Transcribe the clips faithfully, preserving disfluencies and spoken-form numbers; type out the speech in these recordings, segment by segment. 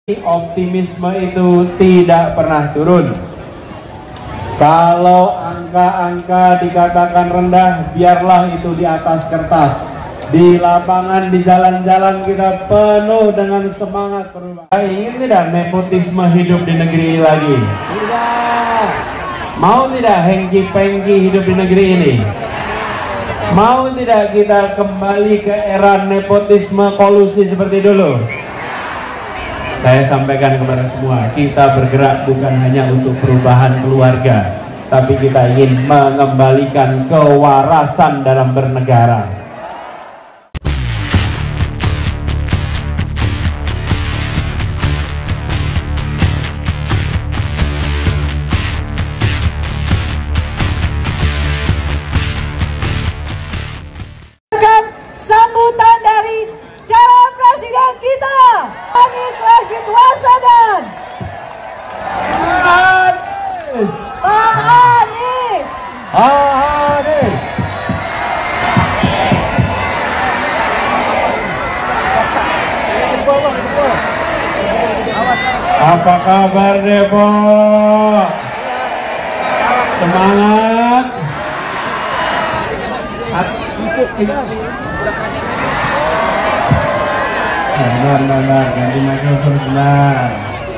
Optimisme itu tidak pernah turun. Kalau angka-angka dikatakan rendah, biarlah itu di atas kertas. Di lapangan, di jalan-jalan kita penuh dengan semangat perubahan. Ingin tidak nepotisme hidup di negeri ini lagi? Tidak. Mau tidak hengki-pengki hidup di negeri ini? Mau tidak kita kembali ke era nepotisme kolusi seperti dulu? Saya sampaikan kepada semua, kita bergerak bukan hanya untuk perubahan keluarga, tapi kita ingin mengembalikan kewarasan dalam bernegara. Sambutan dari calon presiden kita, Anies Rashid Baswedan. Anies, Pak Anies, Anies. Apa kabar Depok? Semangat. Benar, benar, ganti mikrofon benar.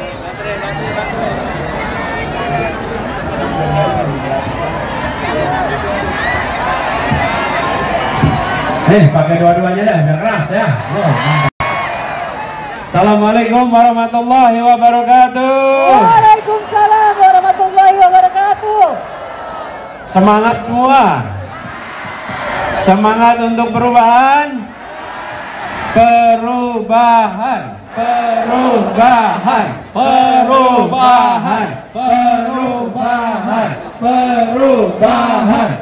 Eh, pakai dua-duanya dah, biar keras ya. Oh. Assalamualaikum warahmatullahi wabarakatuh. Waalaikumsalam warahmatullahi wabarakatuh. Semangat semua. Semangat untuk perubahan. Perubahan, perubahan, perubahan, perubahan, perubahan.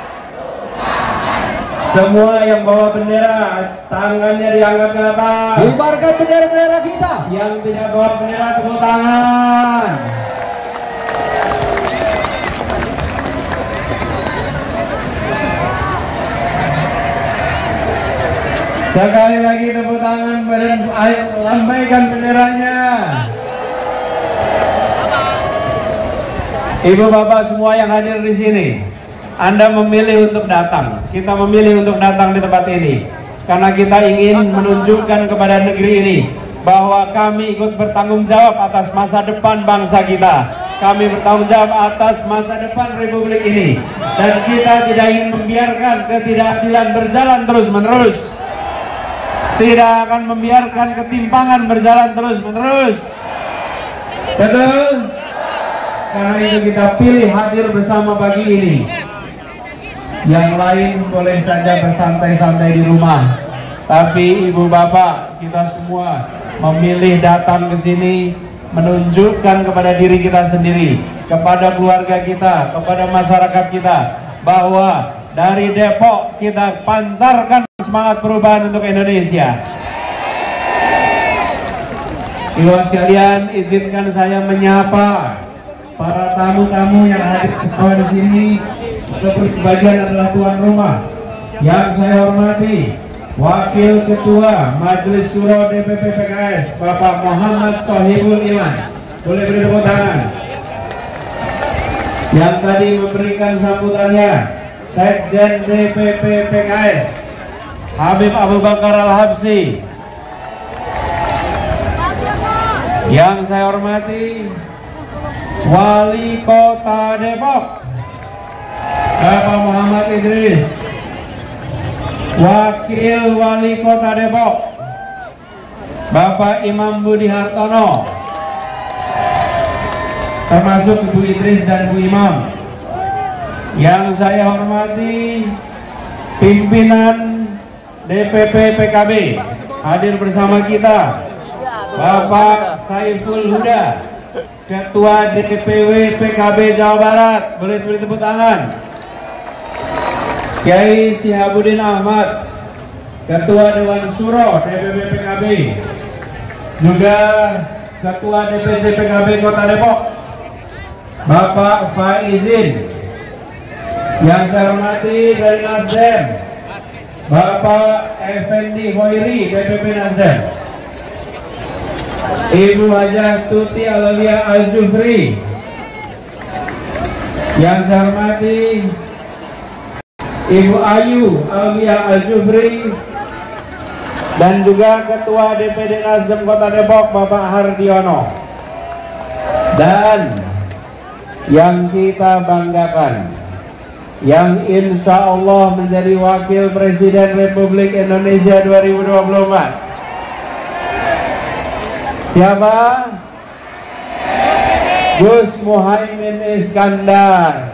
Semua yang bawa bendera, tangannya diangkat ke atas. Kibarkan bendera-bendera kita. Yang tidak bawa bendera, tepuk tangan. Sekali lagi tepuk tangan, lambaikan benderanya. Ibu bapak semua yang hadir di sini, Anda memilih untuk datang. Kita memilih untuk datang di tempat ini karena kita ingin menunjukkan kepada negeri ini bahwa kami ikut bertanggung jawab atas masa depan bangsa kita. Kami bertanggung jawab atas masa depan republik ini, dan kita tidak ingin membiarkan ketidakadilan berjalan terus-menerus. Tidak akan membiarkan ketimpangan berjalan terus-menerus. Betul? Karena itu kita pilih hadir bersama pagi ini. Yang lain boleh saja bersantai-santai di rumah, tapi ibu bapak kita semua memilih datang ke sini menunjukkan kepada diri kita sendiri, kepada keluarga kita, kepada masyarakat kita, bahwa dari Depok kita pancarkan semangat perubahan untuk Indonesia. Ibu sekalian, izinkan saya menyapa para tamu-tamu yang hadir bersama di sini. Sebagian adalah tuan rumah. Yang saya hormati Wakil Ketua Majelis Syuro D P P P K S Bapak Muhammad Sohibul Iman. Boleh beri tepuk tangan. Yang tadi memberikan sambutannya Sekjen D P P P K S Habib Abu Bakar Al-Habsyi. Yang saya hormati Wali Kota Depok Bapak Muhammad Idris, Wakil Wali Kota Depok Bapak Imam Budi Hartono, termasuk Ibu Idris dan Ibu Imam. Yang saya hormati pimpinan D P P P K B hadir bersama kita, Bapak Saiful Huda, Ketua D P W P K B Jawa Barat. Boleh beri tepuk tangan. Kiai Sihabuddin Ahmad, Ketua Dewan Syuro D P P P K B, juga Ketua D P C P K B Kota Depok, Bapak Faizin. Yang saya hormati dari Nasdem, Bapak Effendi Hoiri, D P P Nasdem. Ibu Hajah Tuti Aulia Al-Jufri. Yang saya hormati Ibu Ayu Aulia Al-Jufri, dan juga Ketua D P D Nasdem Kota Depok Bapak Hardiono. Dan yang kita banggakan, yang insya Allah menjadi Wakil Presiden Republik Indonesia dua ribu dua puluh empat. Siapa? Gus Muhaimin Iskandar.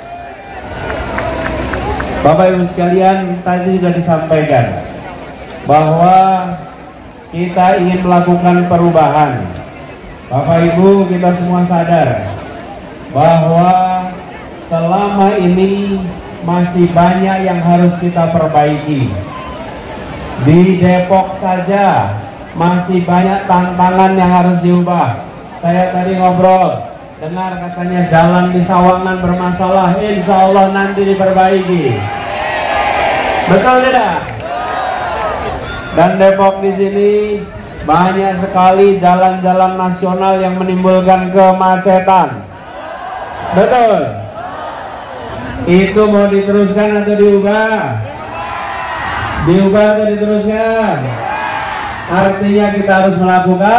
Bapak Ibu sekalian, tadi sudah disampaikan bahwa kita ingin melakukan perubahan. Bapak Ibu, kita semua sadar bahwa selama ini masih banyak yang harus kita perbaiki. Di Depok saja masih banyak tantangan yang harus diubah. Saya tadi ngobrol, dengar katanya jalan di Sawangan bermasalah, insya Allah nanti diperbaiki. Betul tidak? Dan Depok di sini banyak sekali jalan-jalan nasional yang menimbulkan kemacetan. Betul? Itu mau diteruskan atau diubah? Diubah atau diteruskan? Artinya kita harus melakukan.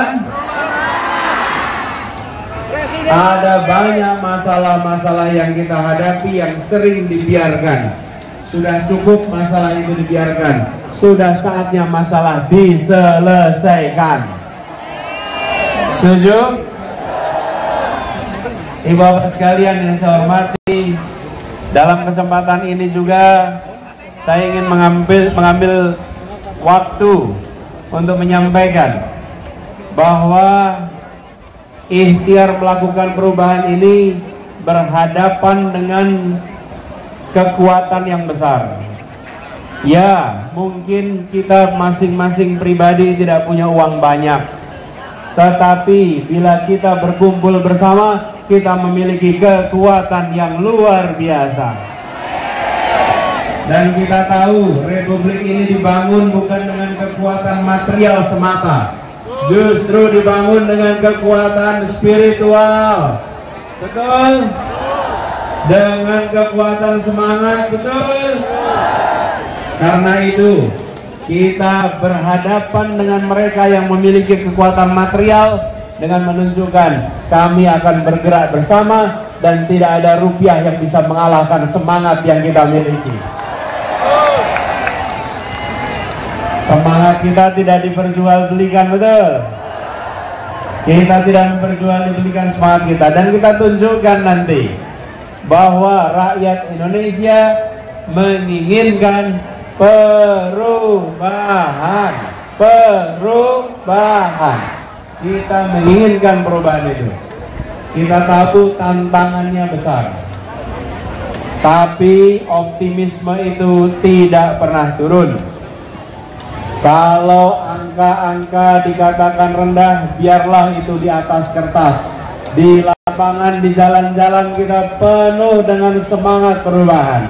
Ada banyak masalah-masalah yang kita hadapi yang sering dibiarkan. Sudah cukup masalah itu dibiarkan. Sudah saatnya masalah diselesaikan. Setuju? Ibu bapak sekalian yang saya hormati, dalam kesempatan ini juga saya ingin mengambil mengambil waktu untuk menyampaikan bahwa ikhtiar melakukan perubahan ini berhadapan dengan kekuatan yang besar. Ya, mungkin kita masing-masing pribadi tidak punya uang banyak, tetapi bila kita berkumpul bersama, kita memiliki kekuatan yang luar biasa. Dan kita tahu Republik ini dibangun bukan dengan kekuatan material semata, justru dibangun dengan kekuatan spiritual. Betul? Dengan kekuatan semangat. Betul? Karena itu kita berhadapan dengan mereka yang memiliki kekuatan material dengan menunjukkan kami akan bergerak bersama dan tidak ada rupiah yang bisa mengalahkan semangat yang kita miliki. Semangat kita tidak diperjualbelikan, betul? Kita tidak memperjualbelikan semangat kita, dan kita tunjukkan nanti bahwa rakyat Indonesia menginginkan perubahan, perubahan. Kita menginginkan perubahan itu. Kita tahu tantangannya besar, tapi optimisme itu tidak pernah turun. Kalau angka-angka dikatakan rendah, biarlah itu di atas kertas. Di lapangan, di jalan-jalan kita penuh dengan semangat perubahan.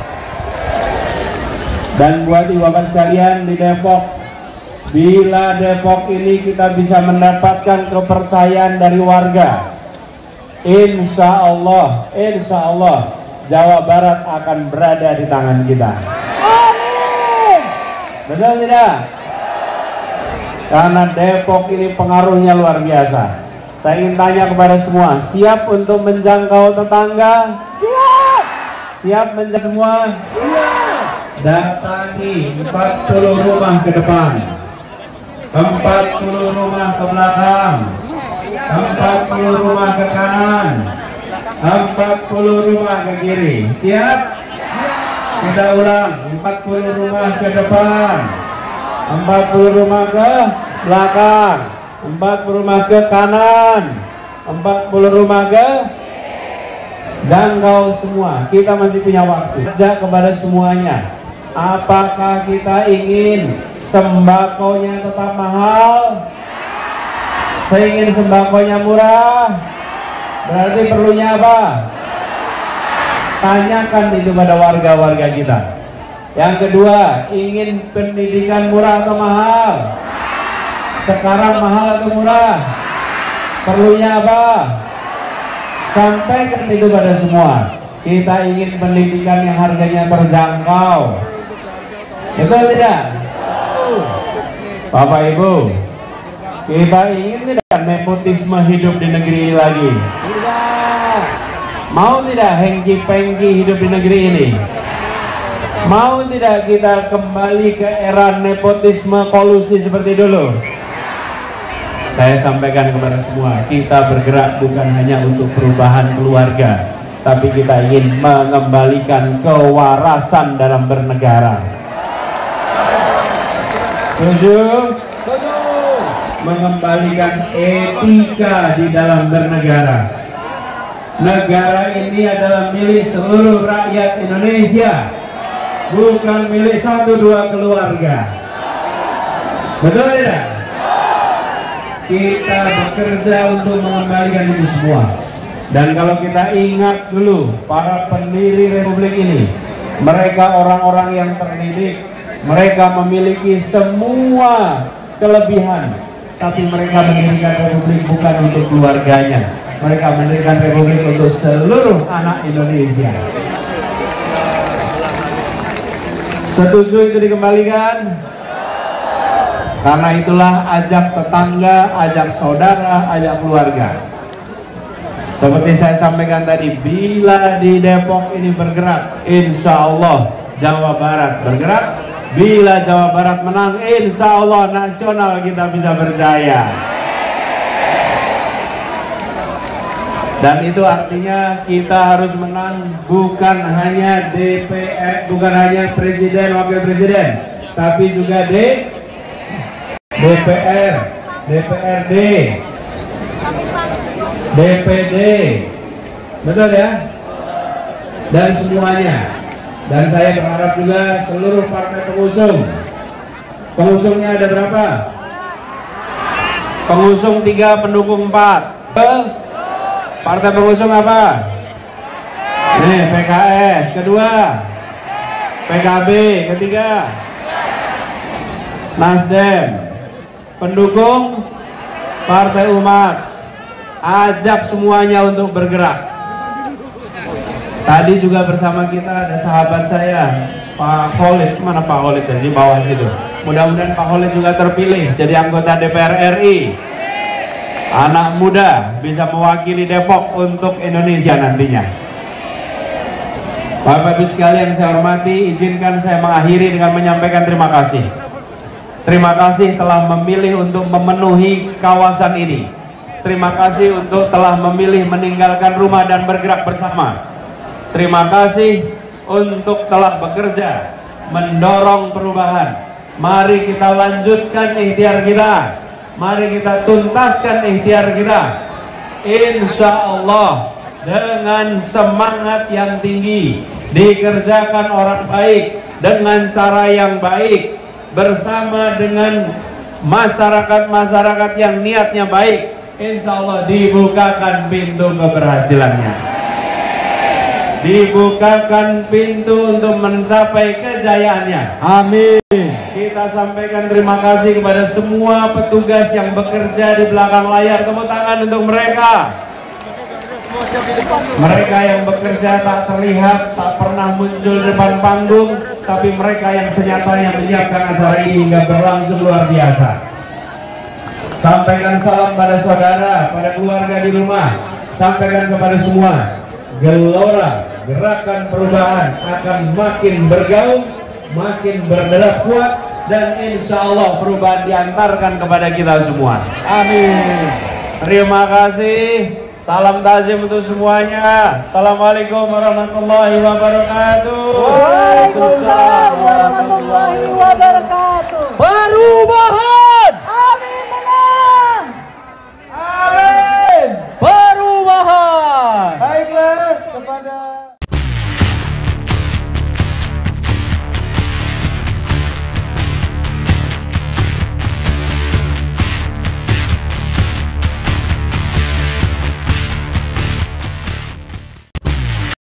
Dan buat ibu bapak sekalian di Depok, bila Depok ini kita bisa mendapatkan kepercayaan dari warga, insya Allah, insya Allah Jawa Barat akan berada di tangan kita. Betul tidak? Karena Depok ini pengaruhnya luar biasa. Saya ingin tanya kepada semua, siap untuk menjangkau tetangga? Siap. Siap menjangkau semua? Siap. Datangi empat puluh rumah ke depan, empat puluh rumah ke belakang, empat puluh rumah ke kanan, empat puluh rumah ke kiri. Siap? Kita ulang, empat puluh rumah ke depan, empat puluh rumah ke belakang, empat puluh rumah ke kanan, empat puluh rumah ke jangkau semua. Kita masih punya waktu. Ajak kepada semuanya. Apakah kita ingin sembakonya tetap mahal? Saya ingin sembakonya murah. Berarti perlunya apa? Tanyakan itu pada warga-warga kita. Yang kedua, ingin pendidikan murah atau mahal? Sekarang mahal atau murah? Perlunya apa? Sampaikan itu pada semua. Kita ingin pendidikan yang harganya terjangkau. Betul tidak? Bapak Ibu, kita ingin tidak nepotisme hidup di negeri ini lagi? Tidak. Mau tidak hengki-pengki hidup di negeri ini? Mau tidak kita kembali ke era nepotisme kolusi seperti dulu? Saya sampaikan kepada semua, kita bergerak bukan hanya untuk perubahan keluarga, tapi kita ingin mengembalikan kewarasan dalam bernegara. Setuju? Setuju. Mengembalikan etika di dalam bernegara. Negara ini adalah milik seluruh rakyat Indonesia, bukan milik satu dua keluarga. Betul tidak? Kita bekerja untuk mengembalikan itu semua. Dan kalau kita ingat dulu para pendiri republik ini, mereka orang-orang yang terdidik, mereka memiliki semua kelebihan, tapi mereka mendirikan republik bukan untuk keluarganya, mereka mendirikan republik untuk seluruh anak Indonesia. Setuju itu dikembalikan? Karena itulah ajak tetangga, ajak saudara, ajak keluarga. Seperti saya sampaikan tadi, bila di Depok ini bergerak, insya Allah Jawa Barat bergerak. Bila Jawa Barat menang, insya Allah nasional kita bisa berjaya. Dan itu artinya kita harus menang bukan hanya D P R, bukan hanya presiden, wakil presiden, tapi juga D D P R, D P R D, D P D, betul ya? Dan semuanya. Dan saya berharap juga seluruh partai pengusung. Pengusungnya ada berapa? Pengusung tiga, pendukung empat. Partai pengusung apa? Nih, P K S. Kedua, P K B. Ketiga, Nasdem. Pendukung Partai Umat. Ajak semuanya untuk bergerak. Tadi juga bersama kita ada sahabat saya, Pak Khalid. Mana Pak Khalid? Di bawah situ. Mudah-mudahan Pak Khalid juga terpilih jadi anggota D P R R I. Anak muda bisa mewakili Depok untuk Indonesia nantinya. Bapak Ibu sekalian saya hormati, izinkan saya mengakhiri dengan menyampaikan terima kasih. Terima kasih telah memilih untuk memenuhi kawasan ini. Terima kasih untuk telah memilih meninggalkan rumah dan bergerak bersama. Terima kasih untuk telah bekerja mendorong perubahan. Mari kita lanjutkan ikhtiar kita. Mari kita tuntaskan ikhtiar kita. Insya Allah dengan semangat yang tinggi, dikerjakan orang baik dengan cara yang baik, bersama dengan masyarakat-masyarakat yang niatnya baik, insya Allah dibukakan pintu keberhasilannya, dibukakan pintu untuk mencapai kejayaannya. Amin. Kita sampaikan terima kasih kepada semua petugas yang bekerja di belakang layar. Tepuk tangan untuk mereka. Mereka yang bekerja tak terlihat, tak pernah muncul di depan panggung, tapi mereka yang senyatanya menyiapkan acara ini hingga berlangsung luar biasa. Sampaikan salam pada saudara, pada keluarga di rumah. Sampaikan kepada semua, gelora gerakan perubahan akan makin bergaung, makin berderap kuat, dan insya Allah perubahan diantarkan kepada kita semua. Amin. Terima kasih. Salam takzim untuk semuanya. Assalamualaikum warahmatullahi wabarakatuh. Waalaikumsalam warahmatullahi wabarakatuh. Perubahan.